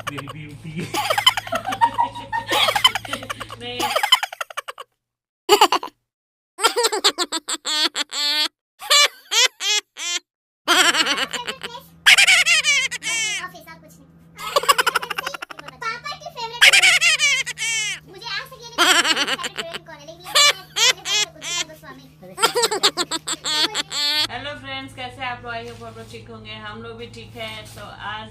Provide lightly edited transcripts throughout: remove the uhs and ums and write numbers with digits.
मेरी ब्यूटी। नहीं hello friends, कैसे आप लोग? आई होप आप लोग ठीक होंगे। हम लोग भी ठीक है। तो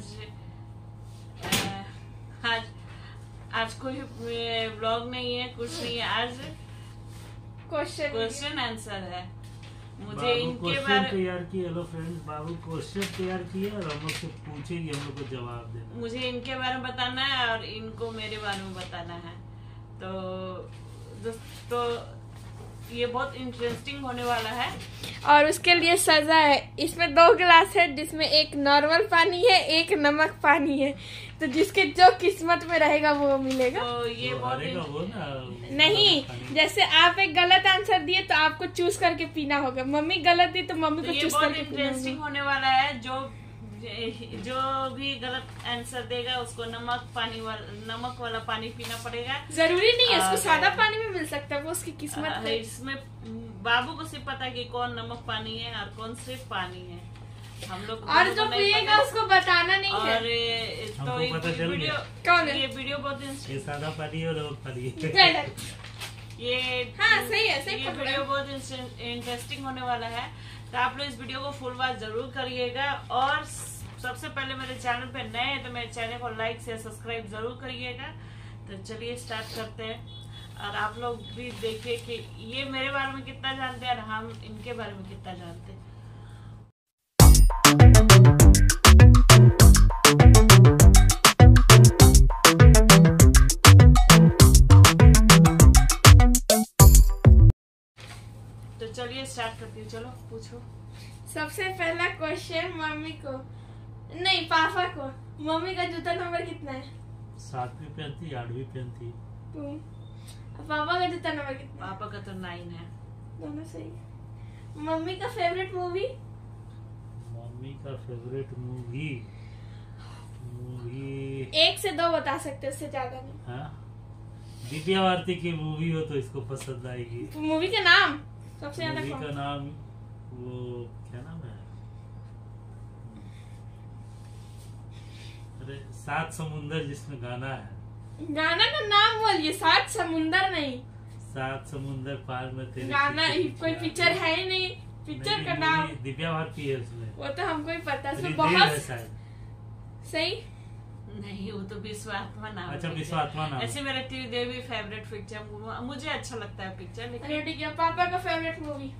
आज कोई व्लॉग नहीं है, कुछ नहीं है। आज क्वेश्चन आंसर है। मुझे इनके बारे तैयार किए। हेलो फ्रेंड्स, बाबू क्वेश्चन तैयार किए और हम लोग से पूछेगी, हम लोग को जवाब देना। मुझे इनके बारे में बताना है और इनको मेरे बारे में बताना है। तो दोस्तों, ये बहुत इंटरेस्टिंग होने वाला है। और उसके लिए सजा है। इसमें 2 गिलास है, जिसमें एक नॉर्मल पानी है, एक नमक पानी है। तो जिसके जो किस्मत में रहेगा वो मिलेगा। तो ये बहुत वो ना नहीं, जैसे आप एक गलत आंसर दिए तो आपको चूज करके पीना होगा। मम्मी गलत दी तो मम्मी को चूज करके पीना इंटरेस्टिंग होने वाला है। जो भी गलत आंसर देगा उसको नमक वाला पानी पीना पड़ेगा। जरूरी नहीं है, उसको सादा पानी में मिल सकता है, वो उसकी किस्मत है। इसमें बाबू को सिर्फ पता है कि कौन नमक पानी है और कौन सिर्फ पानी है। हम लोग और जो पिएगा उसको बताना नहीं है। और तो ये वीडियो बहुत ये सादा पानी और नमक पानी ये हाँ सही है, सही ये वीडियो बहुत इंटरेस्टिंग होने वाला है। तो आप लोग इस वीडियो को फुल वॉच जरूर करिएगा। और सबसे पहले मेरे चैनल पे नए हैं तो मेरे चैनल को लाइक से सब्सक्राइब जरूर करिएगा। तो चलिए स्टार्ट करते हैं। और आप लोग भी देखिए कि ये मेरे बारे में कितना जानते हैं और हम इनके बारे में कितना जानते हैं। तो चलिए स्टार्ट करती हूँ। चलो पूछो। सबसे पहला क्वेश्चन मम्मी को नहीं, पापा को। मम्मी का जूता नंबर कितना है? 7वीं पहनती, 8वीं पहनती। पापा का जूता नंबर कितना? पापा का तो 9 है। दोनों सही। मम्मी का फेवरेट मूवी? मम्मी का फेवरेट मूवी 1 से 2 बता सकते हो, उससे ज्यादा नहीं। हाँ, दिव्या भारती की मूवी हो तो इसको पसंद आएगी। मूवी का नाम सबसे ज्यादा मूवी का नाम वो क्या नाम है? अरे 7 समुंदर, जिसमें गाना है। गाना का नाम बोलिए। 7 समुंदर नहीं, 7 समुंदर पार में तेरे। गाना कोई पिक्चर है ही नहीं। पिक्चर का नाम दिव्या भारती है उसमें। वो तो हमको ही पता है। उसमें बहुत बहुत सही। नहीं, वो तो विश्वात्मा नाम। अच्छा, विश्वात्मा नाम। ऐसे मेरा त्रिदेवी फेवरेट पिक्चर, मुझे अच्छा लगता है पिक्चर। लेकिन ठीक है, पापा का फेवरेट मूवी?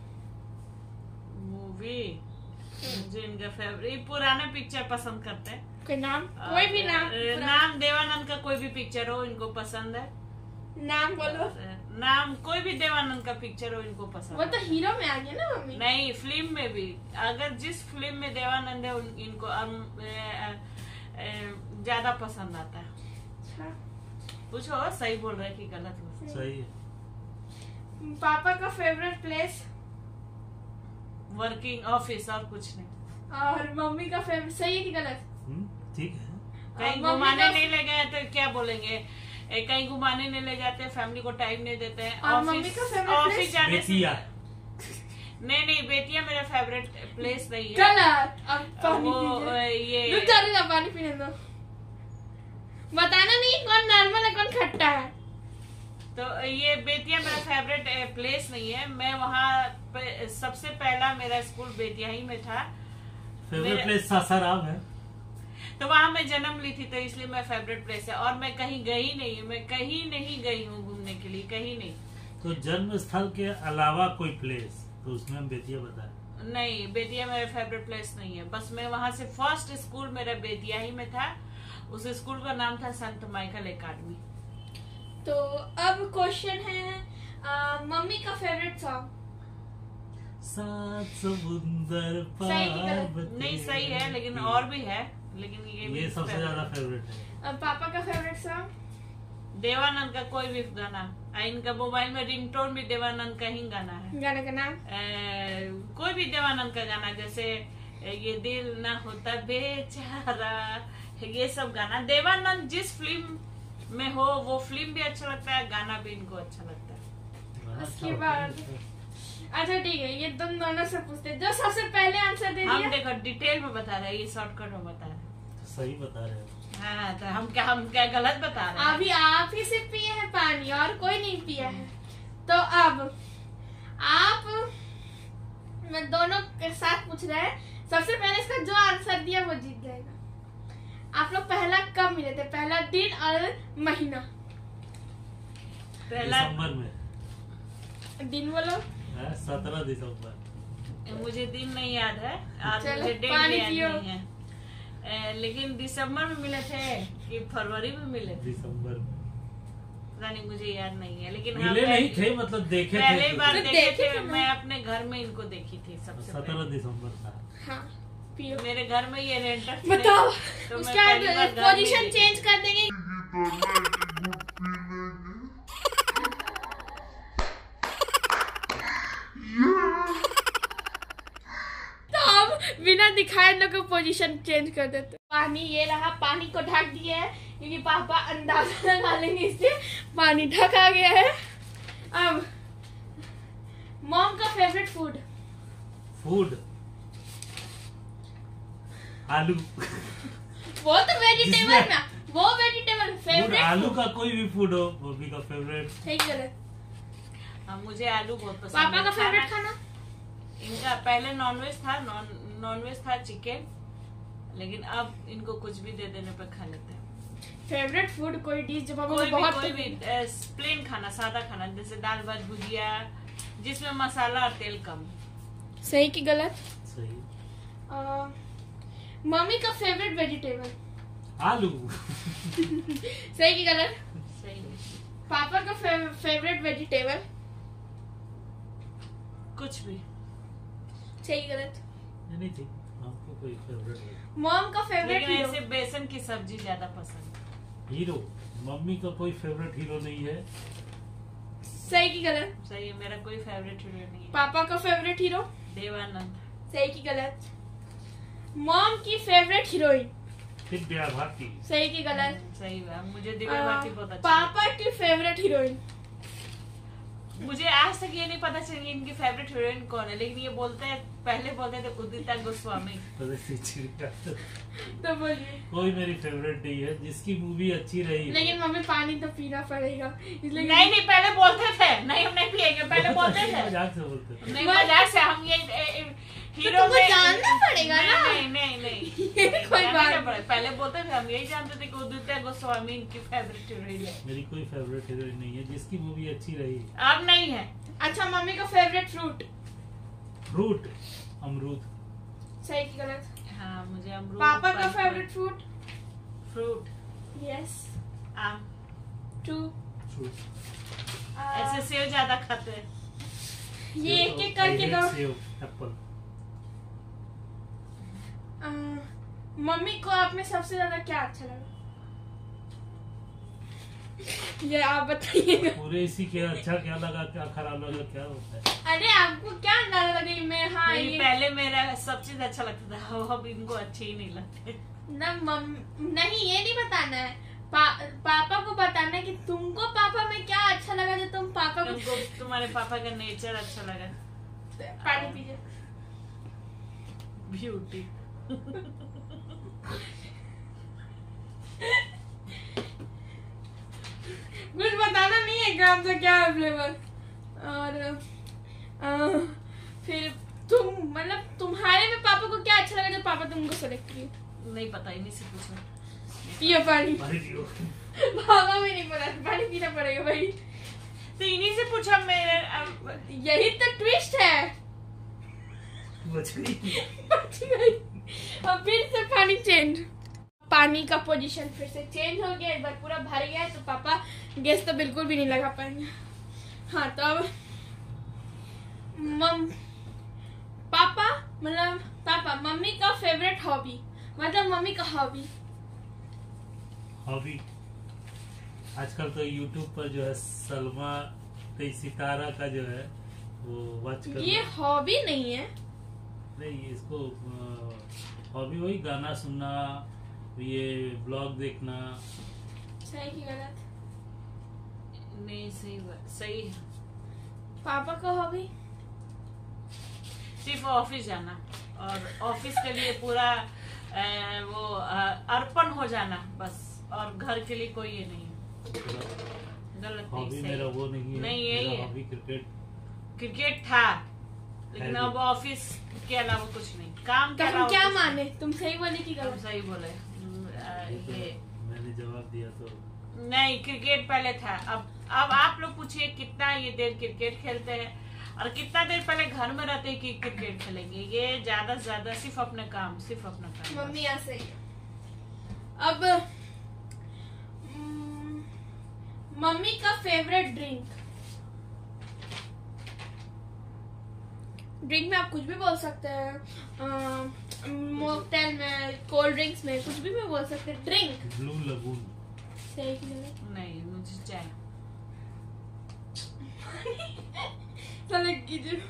मुझे इनका फेवरेट पुराना पिक्चर पसंद करते हैं। कोई नाम? कोई भी नाम? नाम देवानंद का कोई भी पिक्चर हो इनको पसंद है। नाम बोलो। नाम कोई भी देवानंद का पिक्चर हो इनको पसंद। वो तो हीरो में आ गया ना मम्मी। नहीं, फिल्म में भी। अगर जिस फिल्म में देवानंद है इनको ज्यादा पसंद आता है। अच्छा। पूछो, सही बोल रहे कि गलत? सही है। पापा का फेवरेट प्लेस? वर्किंग ऑफिस, और कुछ नहीं। और मम्मी का फेवरेट? सही है कि गलत? ठीक है। कहीं घुमाने नहीं ले गए तो क्या बोलेंगे? कहीं घुमाने नहीं ले जाते, फैमिली को टाइम नहीं देते हैं। ऑफिस जाने से नहीं, बेटिया मेरा फेवरेट प्लेस नहीं है। गलत। अब पानी ये रुक जा, पानी पीने दो। बताना नहीं कौन नॉर्मल है कौन खट्टा है। तो ये बेतिया मेरा फेवरेट प्लेस नहीं है। मैं वहाँ सबसे पहला मेरा स्कूल बेतिया ही में था। फेवरेट प्लेस सासाराम है। तो वहाँ मैं जन्म ली थी, तो इसलिए मैं फेवरेट प्लेस है। और मैं कहीं गई नहीं, मैं कहीं नहीं गई हूँ घूमने के लिए, कहीं नहीं। तो जन्म स्थल के अलावा कोई प्लेस, तो उसमें हम बेतिया बताए। नहीं, बेतिया मेरा फेवरेट प्लेस नहीं है। बस मैं वहाँ से फर्स्ट स्कूल मेरा बेतिया ही में था। उस स्कूल का नाम था संत माइकल एकेडमी। तो अब क्वेश्चन है, मम्मी का फेवरेट सॉन्ग? 7 समुंदर पार। नहीं, सही है, लेकिन और भी है। लेकिन ये सबसे ज्यादा फेवरेट है। पापा का फेवरेट सॉन्ग? देवानंद का कोई भी गाना। इनका मोबाइल में रिंगटोन भी देवानंद का ही गाना है। गाना का नाम? कोई भी देवानंद का गाना, जैसे ये दिल ना होता बेचारा, ये सब गाना देवानंद जिस फिल्म में हो वो फिल्म भी अच्छा लगता है, गाना भी इनको अच्छा लगता है। उसके बाद अच्छा ठीक है, ये तुम दोनों से पूछते जो सबसे पहले आंसर दे हम दिया। देखो डिटेल में बता रहे हैं, ये शॉर्टकट में बता रहे हैं। सही बता रहे हो। हाँ तो हम क्या गलत बता रहे हैं? अभी आप ही से पिए हैं पानी और कोई नहीं पिया है। तो अब आप मैं दोनों के साथ पूछ रहे हैं, सबसे पहले इसका जो आंसर दिया वो जीत जाएगा। आप लोग पहला कब मिले थे, पहला दिन और महीना? पहला दिसंबर में। दिन बोलो। 17 दिसंबर। मुझे दिन नहीं याद है, आज चलो, मुझे डेट पानी याद पियो। नहीं है। लेकिन दिसंबर में मिले थे कि फरवरी में मिले थे, दिसंबर में पता नहीं, मुझे याद नहीं है। लेकिन मिले नहीं थे, मतलब देखे पहली थे। बार तो देखे देखे थे, थे ना। मैं अपने घर में इनको देखी थी सबसे 17 पहले। दिसंबर था। हाँ पियो। मेरे घर में ये रेंटर थे, बताओ तो मैं उसका पहली बार घर में पोजीशन देखी। चेंज कर देंगे। तो अब बिना दिखाए लोग को पोजीशन चेंज कर देते। पानी ये रहा, पानी को ढक दिए है क्योंकि पापा अंदाजा लगा लेंगे, इससे पानी ढका गया है। अब मॉम का फेवरेट फूड? फूड आलू। वो तो वेजिटेबल ना, वो वेजिटेबल फूड फेवरेट। आलू का कोई भी फूड हो, मम्मी का फेवरेट। ठीक है। हाँ, मुझे आलू बहुत पसंद पापा है। का फेवरेट खाना? इनका पहले नॉनवेज था, नॉनवेज था चिकन, लेकिन अब इनको कुछ भी दे देने पर खा लेते हैं। फेवरेट फूड कोई डिश जो पापा को कोई बहुत भी प्लेन खाना, सादा खाना, जैसे दाल भात भुजिया जिसमें मसाला और तेल कम। सही की गलत? सही। मम्मी का फेवरेट वेजिटेबल? आलू। सही की गलत? सही है। पापा का फेवरेट वेजिटेबल? कुछ भी। सही की गलत? एनीथिंग, आपको कोई फेवरेट है? मॉम का फेवरेट लेकिन ऐसे बेसन की सब्जी ज्यादा पसंद है। हीरो। मम्मी का कोई फेवरेट हीरो नहीं है। सही की गलत? सही है, मेरा कोई फेवरेट हीरो नहीं है। पापा का फेवरेट हीरो? देवानंद। सही की गलत? मॉम की फेवरेट हीरोइन? दिव्या भारती। सही की गलत? सही है, मुझे दिव्या भारती बहुत अच्छी पापा की फेवरेट हीरोइन? है। मुझे आज तक ये नहीं पता चली इनकी फेवरेट हीरोइन कौन है, लेकिन ये बोलते हैं, पहले बोलते थे उदिता गोस्वामी। तो बोलिए। कोई मेरी फेवरेट नहीं है, जिसकी मूवी अच्छी रही। लेकिन मम्मी पानी तो पीना पड़ेगा इसलिए। नहीं, पहले बोलते थे नहीं, हम नहीं पिएंगे, पहले बोलते थे। मजाक से बोलते थे। नहीं, मजाक से। हम ये हीरो तुमको जानना पड़ेगा ना। नहीं कोई जानना बात क्या पड़े? पहले बोलते थे, हम यही जानते थे कि उदिता गोस्वामी इनकी फेवरेट हीरोइन है। मेरी कोई फेवरेट हीरोइन नहीं है, जिसकी मूवी अच्छी रही। अब नहीं है। अच्छा मम्मी का फेवरेट फ्रूट? फ्रूट अमरूद। सही की गलत? हाँ, मुझे अमरूद। पापा का फेवरेट फ्रूट? Fruit yes. आम। टू। फ्रूट। ऐसे सेव ज्यादा खाते हैं। ये एक एक करके दो। Save, Apple. मम्मी को आप में सबसे ज्यादा क्या अच्छा लगा? ये आप बताइएगा। पूरे इसी के अच्छा क्या लगा, क्या खराब लगा, क्या होता है? अरे आपको क्या अंदाजा लगी? मैं हाँ नहीं, ये पहले मेरा सब चीज अच्छा लगता था, अब इनको अच्छे ही नहीं लगते। नहीं ये नहीं बताना है। पापा को बताना है कि तुमको पापा में क्या अच्छा लगा जो तुम पापा को। तुमको तुम्हारे पापा का नेचर अच्छा लगा। पानी पीजिए। ब्यूटी। कुछ बताना नहीं है काम से क्या है फ्लेवर। और फिर तुम मतलब तुम्हारे में पापा को क्या अच्छा लगा जब पापा तुमको सेलेक्ट किए? नहीं पता, इन्हीं से पूछो। पियो पानी। पानी पियो। पापा भी नहीं पता, पानी पीना पड़ेगा भाई। तो इन्हीं से पूछा मेरे। यही तो ट्विस्ट है। बच गई। बच गई। अब फिर से पानी चेंज। पानी का पोजीशन फिर से चेंज हो गया, एक बार पूरा भर गया है तो पापा गैस तो बिल्कुल भी नहीं लगा पाएंगे। हाँ तो अब पापा मम्मी का फेवरेट हॉबी, मतलब मम्मी का हॉबी। हॉबी आजकल तो YouTube पर जो है सलमा सितारा का जो है वो वॉच कर। ये हॉबी नहीं है। नहीं, इसको हॉबी वही गाना सुनना, ये ब्लॉग देखना। सही की गलत? नहीं, सही है। पापा का हॉबी? सिर्फ ऑफिस जाना, और ऑफिस के लिए पूरा वो अर्पण हो जाना बस, और घर के लिए कोई ये नहीं है। गलत नहीं, हॉबी सही। मेरा वो नहीं है। नहीं, यही मेरा है। हॉबी क्रिकेट था, लेकिन अब ऑफिस के अलावा कुछ नहीं, काम के तो हम अलावा क्या कुछ नहीं। माने, तुम सही बोले कि हम गलत? सही बोले। ये मैंने जवाब दिया तो नहीं, क्रिकेट पहले था। अब आप लोग पूछिए कितना ये देर क्रिकेट खेलते हैं, और कितना देर पहले घर में रहते हैं कि क्रिकेट खेलेंगे। ये ज्यादा से ज्यादा सिर्फ अपने काम, सिर्फ अपना काम। मम्मी यहाँ सही है। अब मम्मी का फेवरेट ड्रिंक? ड्रिंक में आप कुछ भी बोल सकते हैं, मॉकटेल में, कोल्ड ड्रिंक्स में, कुछ भी में बोल सकते हैं। Drink blue lagoon. सही की गलत? नहीं, मुझे चाय। चलो कीजिए।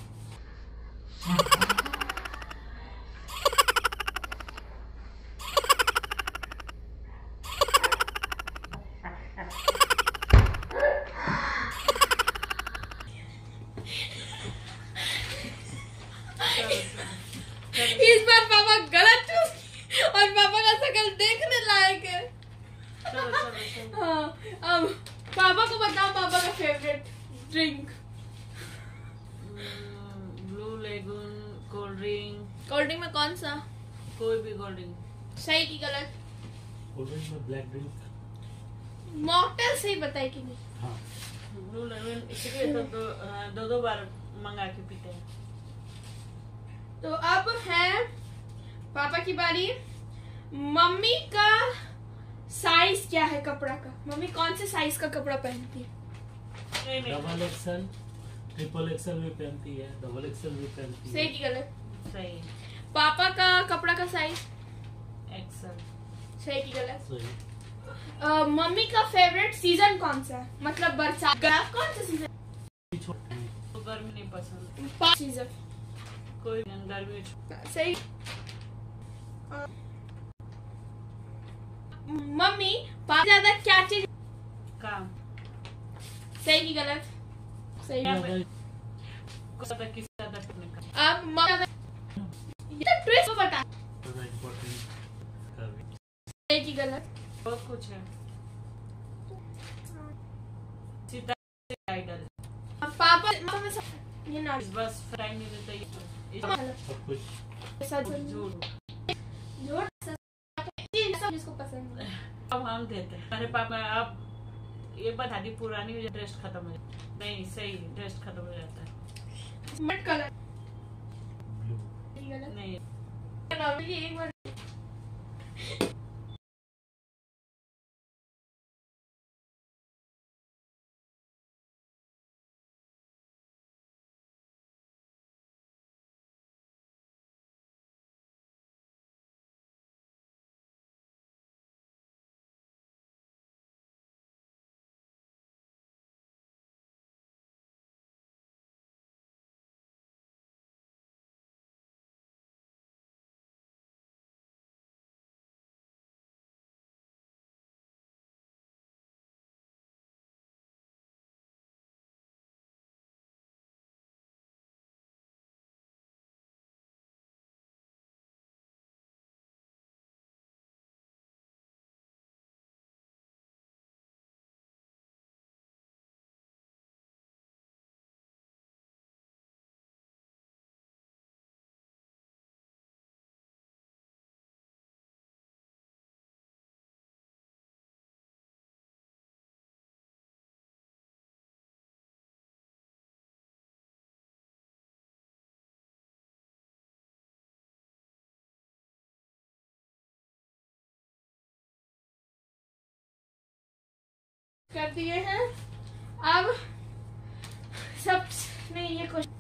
इस बार पापा गलत चूज किए, और पापा का शकल देखने लायक है। चलो। हाँ, अब पापा को बताओ पापा का favourite drink. Blue lagoon, cold drink. Cold drink में कौन सा? कोई भी कोल्ड ड्रिंक। सही की गलत? कोल्ड ड्रिंक में ब्लैक ड्रिंक। मॉकटेल सही बताई कि नहीं? हाँ, ब्लू लेगून इसलिए तो दो बार मंगा के पीते हैं। तो अब है पापा की बारी। मम्मी का साइज क्या है कपड़ा का? मम्मी कौन से साइज का कपड़ा पहनती है? डबल एक्सल, ट्रिपल एक्सल भी पहनती है, डबल एक्सल भी पहनती सही है। की गलत? सही। पापा का कपड़ा का साइज? एक्सल। सही की गलत? सही। मम्मी का फेवरेट सीजन कौन सा है? मतलब बरसात कौन सा सीजन? तो गर्मी नहीं पसंद। 5 सीजन। कोई गर्मी। सही। मम्मी पापा ज्यादा क्या चीज? काम। सही की गलत? सही। किसी ज्यादा अपने काम। अब मम्मी ये तो ट्विस्ट बता। ज़्यादा इम्पोर्टेंट कभी। सही की गलत? बहुत कुछ है। सितारे आइडल। पापा में ये ना इस बस फ्राई नहीं देता ये। सब कुछ झूठ। जिसको पसंद है। अब हम देते हैं। अरे पापा, अब ये बता दी, पुरानी ड्रेस खत्म हो जाती। नहीं, सही, ड्रेस खत्म हो जाता है। मट कलर ब्लू। नहीं, नॉर्मली एक बार कर दिए हैं। अब सब नहीं, ये क्वेश्चन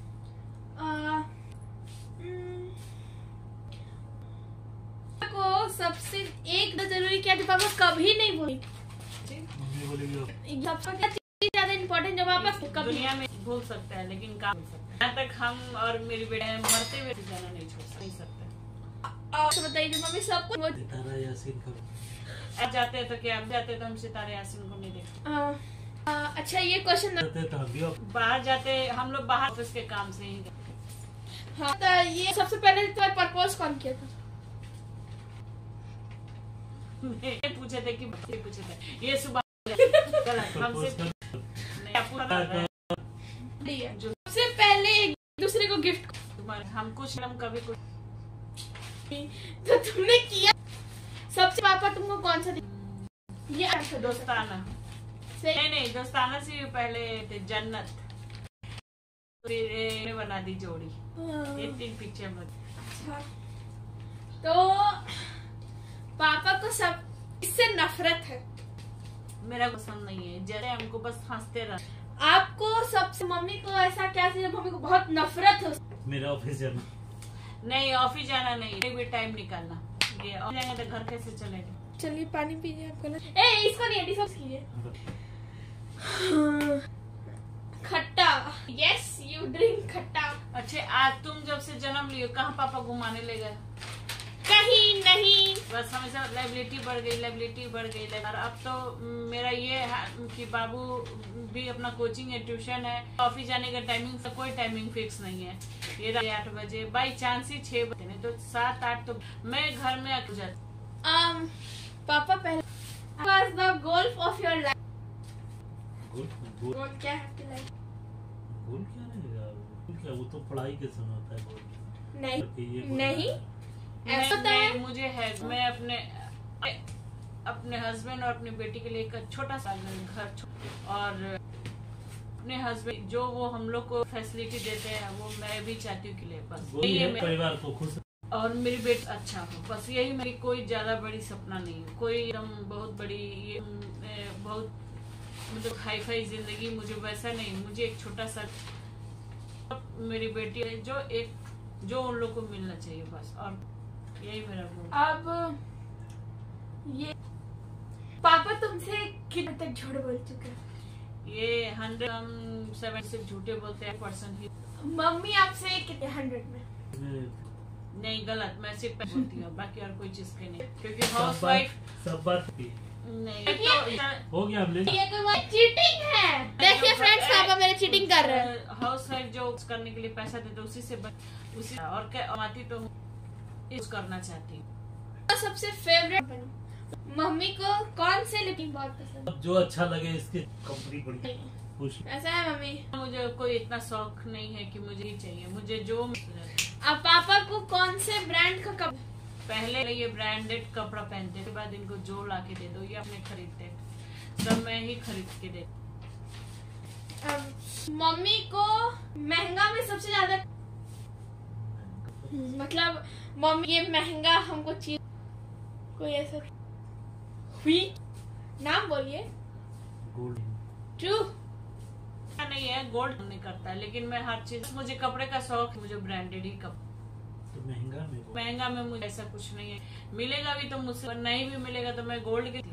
को सबसे एक तो जरूरी क्या जो पापा कभी नहीं बोली? मम्मी बोलेगी पापा क्या चीज ज्यादा इम्पोर्टेंट जो पापा कभी? दुनिया में भूल सकता है, लेकिन काम भूल सकता है। यहाँ तक हम और मेरी बेटे मरते हुए जाना नहीं छोड़ नहीं सकते। और बताइए मम्मी सबको सितारा यासीन का आप जाते हैं तो क्या, आप जाते हैं तो हम सितारे यासीन को नहीं देखते। अच्छा ये क्वेश्चन करते तो हम भी बाहर जाते, हम लोग बाहर ऑफिस के काम से ही। हाँ तो ये सबसे पहले तुम्हें प्रपोज कौन किया था? पूछे थे कि पूछे थे ये सुबह गलत हमसे नहीं, आपको जो सबसे पहले एक दूसरे को गिफ्ट हम कुछ हम कभी कुछ तो तुमने किया। सबसे पापा तुमको कौन सा ये अच्छा दोस्ताना नहीं दोस्ताना से पहले थे जन्नत, फिर बना दी जोड़ी। ये 3 पिक्चर में। अच्छा तो पापा को सब इससे नफरत है? मेरा पसंद नहीं है, जैसे हमको बस हंसते रह। आपको सबसे मम्मी को ऐसा क्या चीज मम्मी को बहुत नफरत है? मेरा ऑफिस जाना नहीं, ऑफिस जाना नहीं, भी टाइम निकालना। ये ऑफिस जाएंगे तो घर कैसे चलेगा? चलिए पानी पीजिए आपको ना। ए इसको नहीं डिस्कस कीजिए। खट्टा, यस यू ड्रिंक खट्टा। अच्छा आज तुम जब से जन्म लियो कहाँ पापा घुमाने ले गए? कहीं नहीं, बस हमेशा लाइबिलिटी बढ़ गई। और अब तो मेरा ये है कि बाबू भी अपना कोचिंग है, ट्यूशन है, ऑफिस जाने का टाइमिंग से कोई टाइमिंग फिक्स नहीं है। ये 8 बजे बाई चांस ही 6 बजे, नहीं तो 7-8 तो मैं घर में आके जाती। पापा पहले What's the goal of your life? गोल गोल क्या है आपकी लाइफ? गोल क्या रहेगा? गोल क्या, वो तो पढ़ाई के समय होता है गोल। नहीं नहीं ऐसा तो नहीं, है। मुझे है, मैं अपने हस्बैंड और अपनी बेटी के लिए एक छोटा सा घर और अपने हस्बैंड जो वो हम लोग को फैसिलिटी देते हैं वो मैं भी चाहती हूँ के लिए बस वही ये है, परिवार को खुश और मेरी बेटी अच्छा हो, बस यही मेरी कोई ज्यादा बड़ी सपना नहीं है। कोई एकदम बहुत बड़ी ये बहुत मतलब हाई फाई जिंदगी मुझे वैसा नहीं, मुझे एक छोटा सा मेरी बेटी है जो उन लोग को मिलना चाहिए बस, और यही मेरा गोल। अब ये पापा तुमसे कितने तक झूठ बोल चुके हैं? ये 107 से झूठे बोलते हैं % ही। मम्मी आपसे कितने 100 में? नहीं गलत, मैं सिर्फ बोलती हूँ बाकी और कोई चीज के नहीं, क्योंकि हाउस वाइफ सब बात की नहीं तो हो गया। हमने ये कोई चीटिंग है। देखिए फ्रेंड्स पापा मेरे चीटिंग कर रहे हैं। हाउस वाइफ जो करने के लिए पैसा देते उसी से उसी और क्या आती तो यूज करना चाहती हूँ। सबसे फेवरेट मम्मी को कौन से लिपस्टिक बहुत पसंद है? जो अच्छा लगे इसकी कंपनी बड़ी खुश। ऐसा है मम्मी? मुझे कोई इतना शौक नहीं है कि मुझे ही चाहिए, मुझे जो अब पापा को कौन से ब्रांड का कपड़ा? पहले ये ब्रांडेड कपड़ा पहनते, के बाद इनको जो ला के दे दो ये अपने खरीदते, सब मैं ही खरीद के दे। मम्मी को महंगा में सबसे ज्यादा मतलब मम्मी ये महंगा हमको चीज कोई ऐसा हुई नाम बोलिए। ट्रू नहीं है, गोल्ड नहीं करता है, लेकिन मैं हर चीज मुझे कपड़े का शौक, मुझे ब्रांडेड ही कपड़ा। तो महंगा में मुझे ऐसा कुछ नहीं है, मिलेगा भी तो मुझसे, नहीं भी मिलेगा तो मैं गोल्ड के।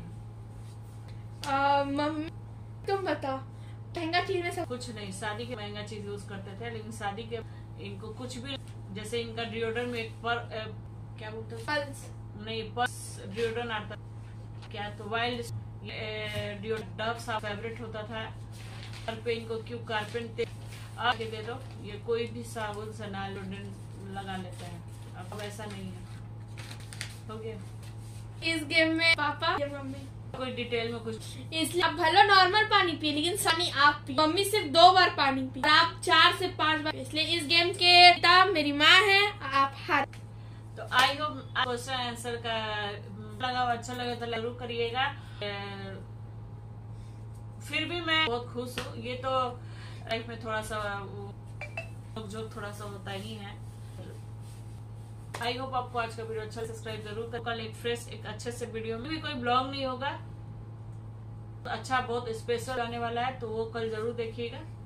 मम्मी तुम बताओ महंगा चीज में सब कुछ नहीं, शादी के महंगा चीज यूज करते थे, लेकिन शादी के इनको कुछ भी, जैसे इनका डिओड्रेंट में एक पर क्या बोलते हैं नहीं पर्स डिओड्रेंट आता क्या, तो वाइल्ड डव सा फेवरेट होता था। घर पे इनको क्यों कारपेंट आके दे दो, ये कोई भी साबुन सना लगा लेता है, अब ऐसा नहीं है। हो गया इस गेम में पापा या मम्मी कोई डिटेल में कुछ, इसलिए आप भले नॉर्मल पानी पी लेकिन पानी आप पी, मम्मी सिर्फ 2 बार पानी पी, आप 4 से 5 बार, इसलिए इस गेम के पिता मेरी माँ है, आप हार। तो आई होप क्वेश्चन आंसर का लगा, अच्छा लगा तो जरूर करिएगा। फिर भी मैं बहुत खुश हूँ, ये तो लाइफ में थोड़ा सा जो थोड़ा सा होता ही है। आई होप आपको आज का वीडियो अच्छा, सब्सक्राइब जरूर कर। कल एक फ्रेश एक अच्छे से वीडियो में भी कोई ब्लॉग नहीं होगा, तो अच्छा बहुत स्पेशल आने वाला है, तो वो कल जरूर देखिएगा।